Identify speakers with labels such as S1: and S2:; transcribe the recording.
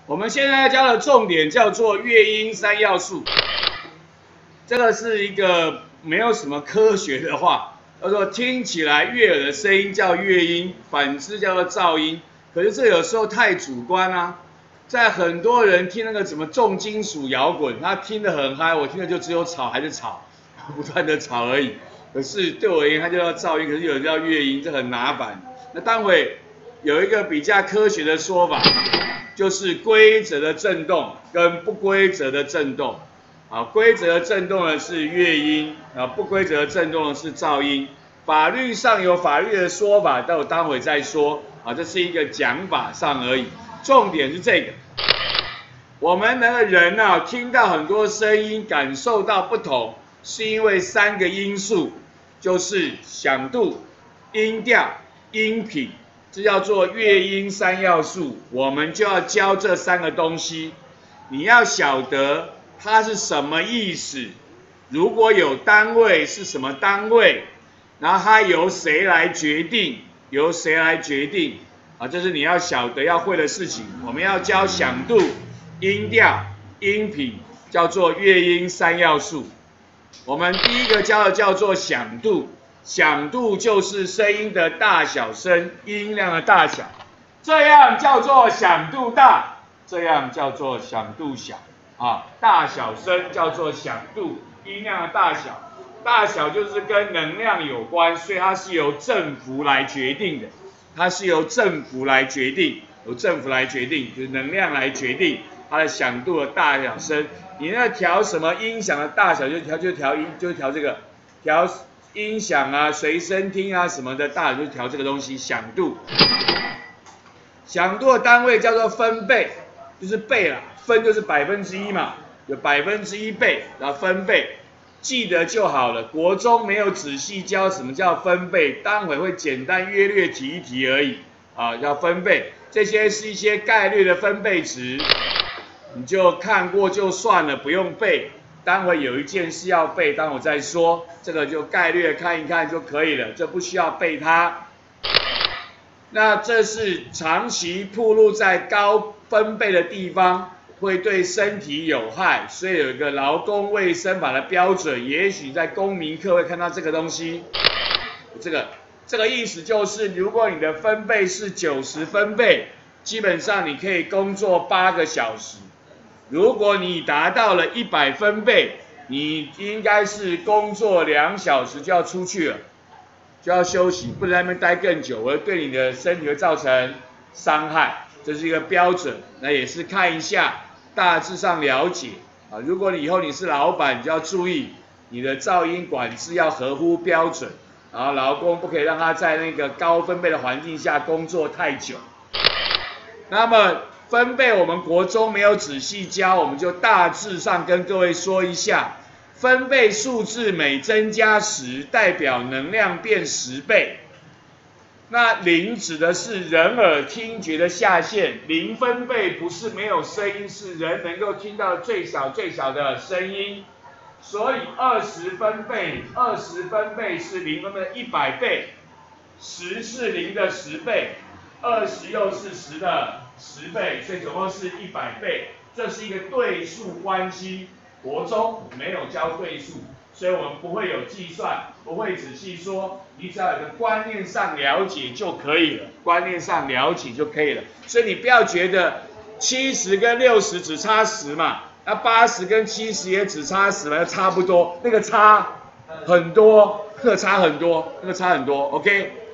S1: 我们现在要教的重点叫做乐音三要素。这个是一个没有什么科学的话，叫做听起来悦耳的声音叫乐音，反之叫做噪音。可是这有时候太主观啊，在很多人听那个什么重金属摇滚，他听得很嗨，我听的就只有吵还是吵，不断的吵而已。可是对我而言，它就叫噪音，可是有人叫乐音，这很麻烦。那待会有一个比较科学的说法，就是规则的振动跟不规则的振动。啊，规则的振动呢是乐音，啊，不规则的振动呢是噪音。法律上有法律的说法，但我待会再说。啊，这是一个讲法上而已。重点是这个，我们那个人啊，听到很多声音，感受到不同，是因为3个因素，就是响度、音调、音频，这叫做乐音三要素。我们就要教这3个东西，你要晓得它是什么意思，如果有单位是什么单位，然后它由谁来决定，由谁来决定。啊，这是你要晓得要会的事情。我们要教响度、音调、音频，叫做乐音三要素。我们第一个教的叫做响度，响度就是声音的大小声，音量的大小，这样叫做响度大，这样叫做响度小。啊，大小声叫做响度，音量的大小，大小就是跟能量有关，所以它是由振幅来决定的。它是由振幅来决定，由振幅来决定，就是能量来决定它的响度的大小声。你那调什么音响的大小，就调这个，调音响啊、随身听啊什么的大小就调这个东西，响度。响度的单位叫做分贝，就是倍啦，分就是1%嘛，有1%倍，然后分贝。记得就好了，国中没有仔细教什么叫分贝，待会会简单约略提一提而已啊。要分贝，这些是一些概率的分贝值，你就看过就算了，不用背。待会有一件事要背，待会再说，这个就概略看一看就可以了，这不需要背它。那这是长期暴露在高分贝的地方，会对身体有害，所以有一个劳工卫生法的标准，也许在公民课会看到这个东西。这个意思就是，如果你的分贝是90分贝，基本上你可以工作8个小时。如果你达到了100分贝，你应该是工作2小时就要出去了，就要休息，不能在那边待更久，而对你的身体会造成伤害。这是一个标准，那也是看一下。大致上了解啊，如果以后你是老板，你就要注意你的噪音管制要合乎标准，然后劳工不可以让他在那个高分贝的环境下工作太久。那么分贝我们国中没有仔细教，我们就大致上跟各位说一下，分贝数字每增加10，代表能量变10倍。那0指的是人耳听觉的下限，0分贝不是没有声音，是人能够听到最小的声音。所以20分贝是0分贝的100倍，10是0的10倍，20又是10的10倍，所以总共是100倍。这是一个对数关系，国中没有教对数。所以我们不会有计算，不会仔细说，你只要有个观念上了解就可以了，观念上了解就可以了。所以你不要觉得70跟60只差10嘛，那80跟70也只差10嘛，差不多，那个差很多，那个差很多，OK。